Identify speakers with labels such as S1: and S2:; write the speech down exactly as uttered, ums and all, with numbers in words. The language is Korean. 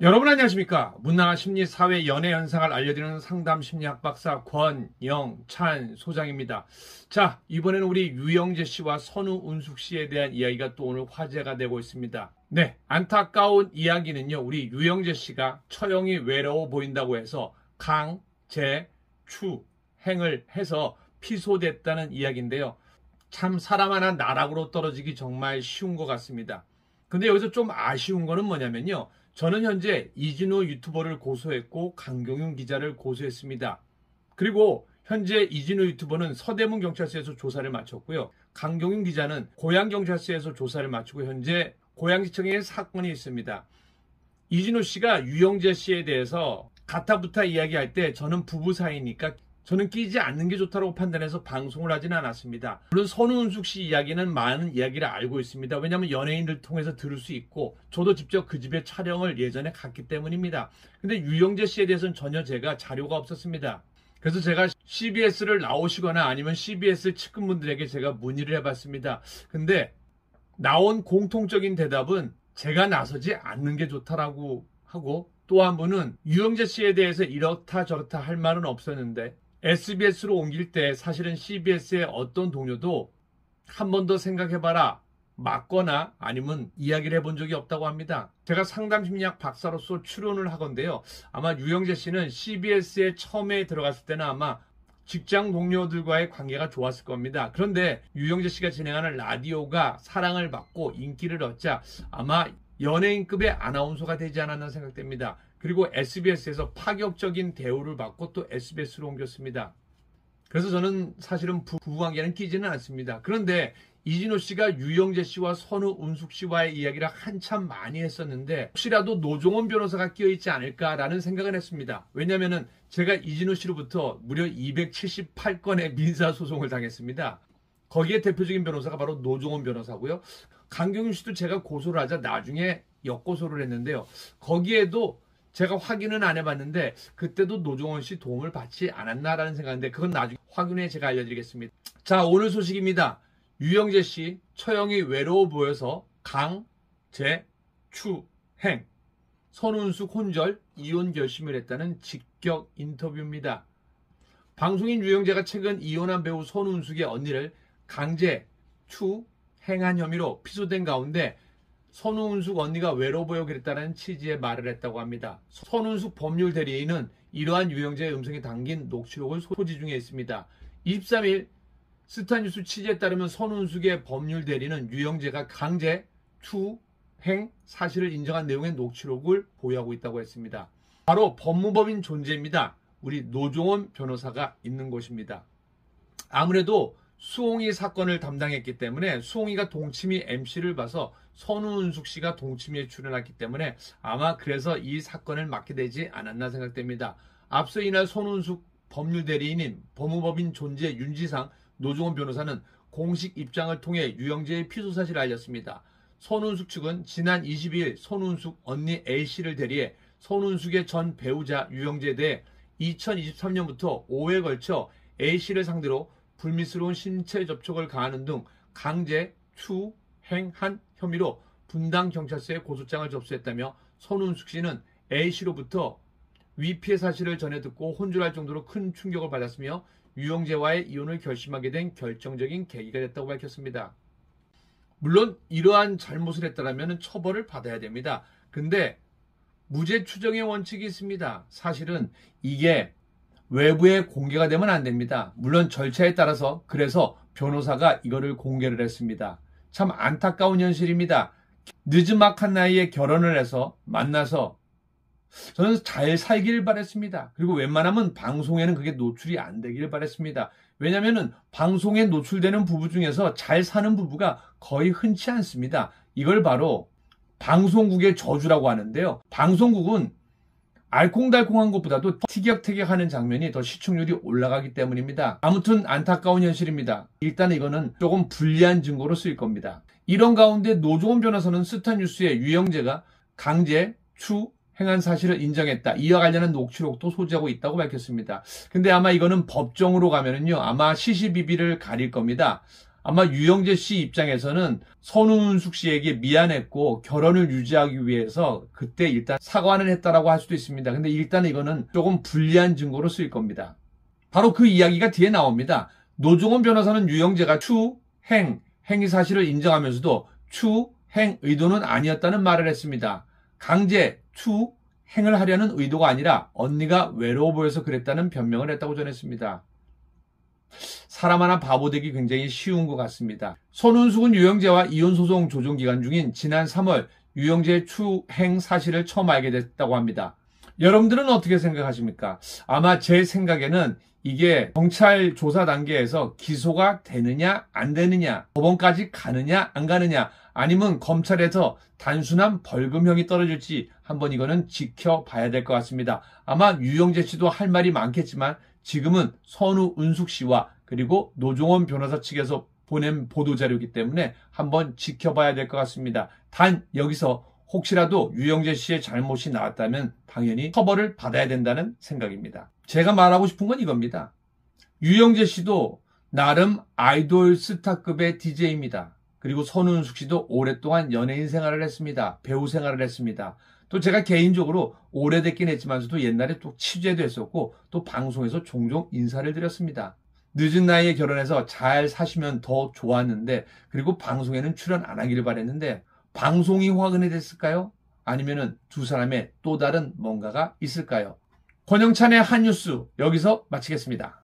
S1: 여러분 안녕하십니까? 문화, 심리, 사회, 연애 현상을 알려드리는 상담 심리학 박사 권영찬 소장입니다. 자, 이번에는 우리 유영재 씨와 선우은숙 씨에 대한 이야기가 또 오늘 화제가 되고 있습니다. 네, 안타까운 이야기는요, 우리 유영재 씨가 처형이 외로워 보인다고 해서 강, 재, 추, 행을 해서 피소됐다는 이야기인데요. 참 사람 하나 나락으로 떨어지기 정말 쉬운 것 같습니다. 근데 여기서 좀 아쉬운 거는 뭐냐면요. 저는 현재 이진우 유튜버를 고소했고 강경윤 기자를 고소했습니다. 그리고 현재 이진우 유튜버는 서대문 경찰서에서 조사를 마쳤고요. 강경윤 기자는 고양경찰서에서 조사를 마치고 현재 고양시청에 사건이 있습니다. 이진우 씨가 유영재 씨에 대해서 가타부타 이야기할 때 저는 부부 사이니까 저는 끼지 않는 게 좋다고 판단해서 방송을 하지는 않았습니다. 물론 선우은숙 씨 이야기는 많은 이야기를 알고 있습니다. 왜냐하면 연예인들 통해서 들을 수 있고 저도 직접 그 집에 촬영을 예전에 갔기 때문입니다. 근데 유영재 씨에 대해서는 전혀 제가 자료가 없었습니다. 그래서 제가 씨비에스를 나오시거나 아니면 씨비에스 측근분들에게 제가 문의를 해봤습니다. 근데 나온 공통적인 대답은 제가 나서지 않는 게 좋다라고 하고, 또 한 분은 유영재 씨에 대해서 이렇다 저렇다 할 말은 없었는데 에스비에스로 옮길 때 사실은 씨비에스의 어떤 동료도 한 번 더 생각해봐라 맞거나 아니면 이야기를 해본 적이 없다고 합니다. 제가 상담심리학 박사로서 출연을 하건데요. 아마 유영재 씨는 씨비에스에 처음에 들어갔을 때는 아마 직장 동료들과의 관계가 좋았을 겁니다. 그런데 유영재 씨가 진행하는 라디오가 사랑을 받고 인기를 얻자 아마 연예인급의 아나운서가 되지 않았나 생각됩니다. 그리고 에스비에스에서 파격적인 대우를 받고 또 에스비에스로 옮겼습니다. 그래서 저는 사실은 부부관계는 끼지는 않습니다. 그런데 이진우 씨가 유영재 씨와 선우은숙 씨와의 이야기를 한참 많이 했었는데 혹시라도 노종원 변호사가 끼어있지 않을까라는 생각을 했습니다. 왜냐하면 제가 이진우 씨로부터 무려 이백칠십팔 건의 민사소송을 당했습니다. 거기에 대표적인 변호사가 바로 노종원 변호사고요. 강경윤 씨도 제가 고소를 하자 나중에 역고소를 했는데요. 거기에도 제가 확인은 안 해봤는데 그때도 노종원 씨 도움을 받지 않았나라는 생각인데 그건 나중에 확인해 제가 알려드리겠습니다. 자, 오늘 소식입니다. 유영재 씨 처형이 외로워 보여서 강, 재, 추, 행, 선우은숙 혼절, 이혼 결심을 했다는 직격 인터뷰입니다. 방송인 유영재가 최근 이혼한 배우 선우은숙의 언니를 강제, 추, 행한 혐의로 피소된 가운데 선우은숙 언니가 외로워 보여 그랬다는 취지의 말을 했다고 합니다. 선우은숙 법률 대리인은 이러한 유영재의 음성이 담긴 녹취록을 소지 중에 있습니다. 이십삼 일 스타뉴스 취재에 따르면 선우은숙의 법률 대리는 유영재가 강제, 추, 행 사실을 인정한 내용의 녹취록을 보유하고 있다고 했습니다. 바로 법무법인 존재입니다. 우리 노종원 변호사가 있는 곳입니다. 아무래도 수홍이 사건을 담당했기 때문에 수홍이가 동치미 엠씨를 봐서 선우은숙 씨가 동치미에 출연했기 때문에 아마 그래서 이 사건을 맡게 되지 않았나 생각됩니다. 앞서 이날 선우은숙 법률 대리인인 법무법인 존재 윤지상 노종원 변호사는 공식 입장을 통해 유영재의 피소 사실을 알렸습니다. 선우은숙 측은 지난 이십이 일 선우은숙 언니 A씨를 대리해 선우은숙의 전 배우자 유영재에 대해 이천이십삼 년부터 오 회에 걸쳐 A씨를 상대로 불미스러운 신체 접촉을 가하는 등 강제, 추, 행한 혐의로 분당 경찰서에 고소장을 접수했다며 선우은숙 씨는 A씨로부터 위피의 사실을 전해 듣고 혼쭐할 정도로 큰 충격을 받았으며 유영재와의 이혼을 결심하게 된 결정적인 계기가 됐다고 밝혔습니다. 물론 이러한 잘못을 했다면 처벌을 받아야 됩니다. 근데 무죄 추정의 원칙이 있습니다. 사실은 이게 외부에 공개가 되면 안 됩니다. 물론 절차에 따라서 그래서 변호사가 이거를 공개를 했습니다. 참 안타까운 현실입니다. 늦지막한 나이에 결혼을 해서 만나서 저는 잘 살기를 바랬습니다. 그리고 웬만하면 방송에는 그게 노출이 안 되기를 바랬습니다. 왜냐하면 방송에 노출되는 부부 중에서 잘 사는 부부가 거의 흔치 않습니다. 이걸 바로 방송국의 저주라고 하는데요. 방송국은 알콩달콩한 것보다도 티격태격하는 장면이 더 시청률이 올라가기 때문입니다. 아무튼 안타까운 현실입니다. 일단 이거는 조금 불리한 증거로 쓰일 겁니다. 이런 가운데 노종원 변호사는 스타뉴스에 유영재가 강제, 추, 행한 사실을 인정했다. 이와 관련한 녹취록도 소지하고 있다고 밝혔습니다. 근데 아마 이거는 법정으로 가면은요, 아마 시시비비를 가릴 겁니다. 아마 유영재 씨 입장에서는 선우은숙 씨에게 미안했고 결혼을 유지하기 위해서 그때 일단 사과는 했다라고 할 수도 있습니다. 근데 일단 이거는 조금 불리한 증거로 쓰일 겁니다. 바로 그 이야기가 뒤에 나옵니다. 노종원 변호사는 유영재가 추행, 행위 사실을 인정하면서도 추행 의도는 아니었다는 말을 했습니다. 강제, 추행을 하려는 의도가 아니라 언니가 외로워 보여서 그랬다는 변명을 했다고 전했습니다. 사람 하나 바보 되기 굉장히 쉬운 것 같습니다. 손은숙은 유영재와 이혼소송 조정 기간 중인 지난 삼월 유영재의 추행 사실을 처음 알게 됐다고 합니다. 여러분들은 어떻게 생각하십니까? 아마 제 생각에는 이게 경찰 조사 단계에서 기소가 되느냐 안 되느냐, 법원까지 가느냐 안 가느냐, 아니면 검찰에서 단순한 벌금형이 떨어질지 한번 이거는 지켜봐야 될 것 같습니다. 아마 유영재 씨도 할 말이 많겠지만 지금은 선우은숙 씨와 그리고 노종원 변호사 측에서 보낸 보도자료이기 때문에 한번 지켜봐야 될 것 같습니다. 단 여기서 혹시라도 유영재 씨의 잘못이 나왔다면 당연히 처벌을 받아야 된다는 생각입니다. 제가 말하고 싶은 건 이겁니다. 유영재 씨도 나름 아이돌 스타급의 디제이입니다. 그리고 선우은숙 씨도 오랫동안 연예인 생활을 했습니다. 배우 생활을 했습니다. 또 제가 개인적으로 오래됐긴 했지만서도 옛날에 또 취재도 했었고 또 방송에서 종종 인사를 드렸습니다. 늦은 나이에 결혼해서 잘 사시면 더 좋았는데, 그리고 방송에는 출연 안 하기를 바랬는데 방송이 화근이 됐을까요? 아니면은 두 사람의 또 다른 뭔가가 있을까요? 권영찬의 한뉴스 여기서 마치겠습니다.